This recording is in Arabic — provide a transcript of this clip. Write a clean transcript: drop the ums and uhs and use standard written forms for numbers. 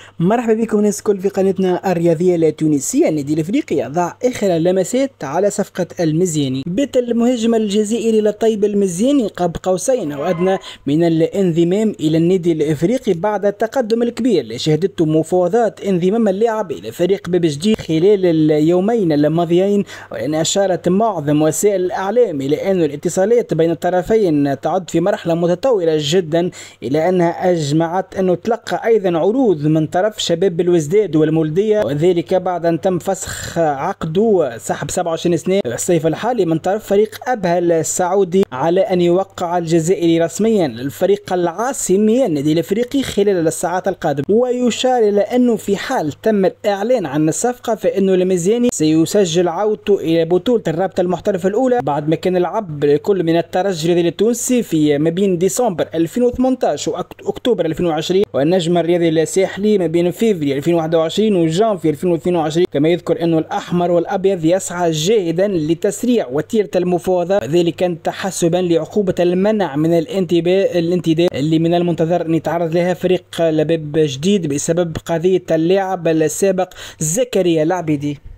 مرحبا بكم الناس الكل في قناتنا الرياضية التونسية. النادي الافريقي يضع اخر اللمسات على صفقة المزياني. بات المهاجم الجزائري لطيب المزياني قاب قوسين او ادنى من الانضمام الى النادي الافريقي بعد التقدم الكبير اللي شهدته مفاوضات انضمام اللاعب الى فريق باب جديد خلال اليومين الماضيين، وان اشارت معظم وسائل الاعلام الى ان الاتصالات بين الطرفين تعد في مرحلة متطورة جدا، الى انها اجمعت انه تلقى ايضا عروض من طرف شباب الوزداد والمولدية، وذلك بعد ان تم فسخ عقده سحب 27 سنة الصيف الحالي من طرف فريق ابها السعودي على ان يوقع الجزائري رسميا للفريق العاصمي النادي الافريقي خلال الساعات القادمة. ويشار الى انه في حال تم الاعلان عن الصفقة فانه المزياني سيسجل عودته الى بطولة الرابطة المحترفة الاولى بعد ما كان لعب كل من الترجي الرياضي التونسي في ما بين ديسمبر 2018 واكتوبر 2020، والنجم الرياضي الساحلي ما بين فيفري 2021 وجانفي 2022. كما يذكر انه الاحمر والابيض يسعى جاهدا لتسريع وتيرة المفاوضات، ذلك تحسبا لعقوبة المنع من الانتداب اللي من المنتظر ان يتعرض لها فريق لباب جديد بسبب قضية اللاعب السابق زكريا العبيدي.